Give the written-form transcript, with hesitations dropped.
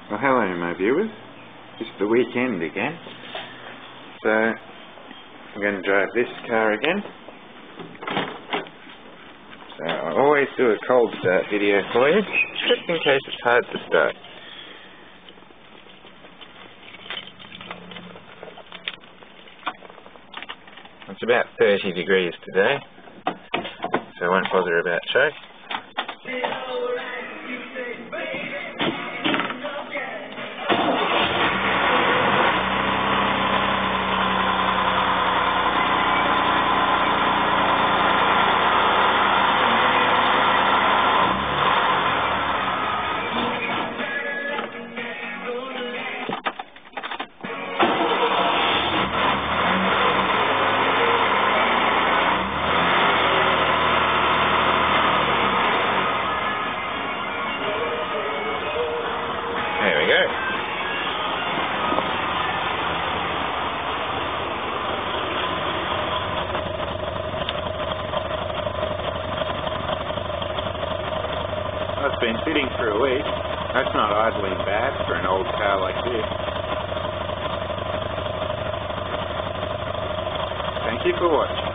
Well, hello my viewers, it's the weekend again, so I'm going to drive this car again. So I always do a cold start video for you, just in case it's hard to start. It's about 30 degrees today, so I won't bother about choke. There we go. I've been sitting for a week. That's not idling bad for an old car like this. Thank you for watching.